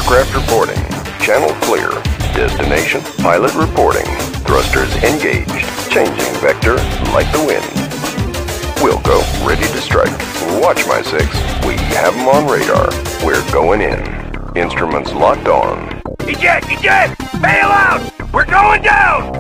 Aircraft reporting. Channel clear. Destination, pilot reporting. Thrusters engaged. Changing vector like the wind. Wilco, ready to strike. Watch my 6. We have them on radar. We're going in. Instruments locked on. Eject! Eject! Bail out! We're going down!